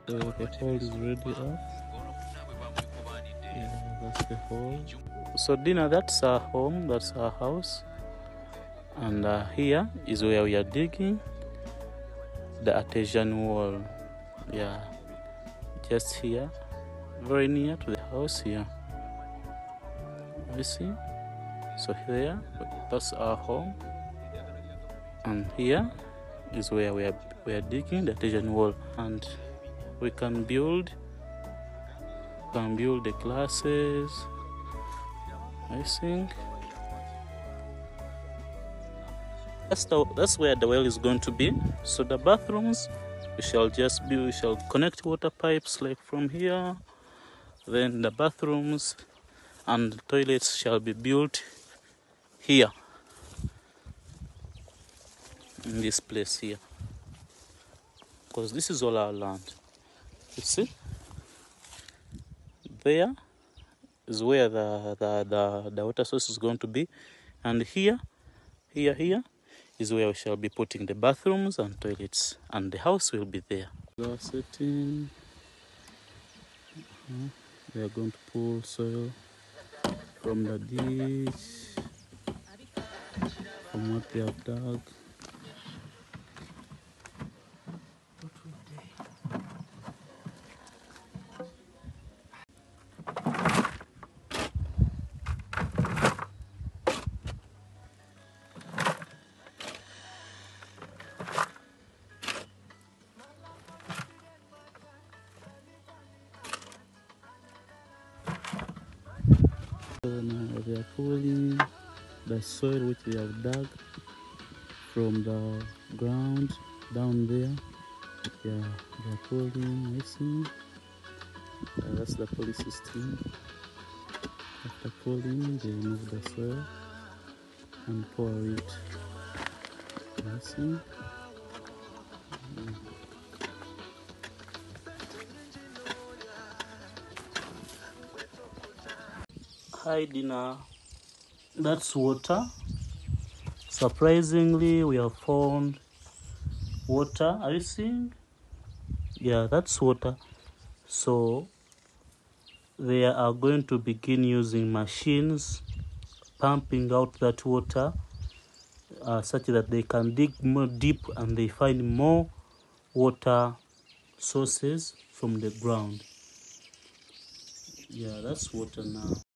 So the hole is ready up. Yeah, that's the hole. So Dina, that's our home, that's our house. And here is where we are digging the artesian wall. Yeah, just here, very near to the house here. You see? So here, that's our home. And here is where we are digging the artesian wall. And we can build the classes, I think. That's where the well is going to be. So the bathrooms, we shall connect water pipes like from here. Then the bathrooms and the toilets shall be built here, in this place here, because this is all our land. You see, there is where the water source is going to be, and here is where we shall be putting the bathrooms and toilets, and the house will be there. We are setting. We are going to pull soil from the ditch, from what they have dug. So now they are pulling the soil which they have dug from the ground down there. Yeah, they are pulling, I see. That's the pulley system. After pulling, they remove the soil and pour it. I see. Hi Dina, that's water. Surprisingly, we have found water. Are you seeing? Yeah, that's water. So they are going to begin using machines pumping out that water such that they can dig more deep and they find more water sources from the ground. Yeah, that's water now.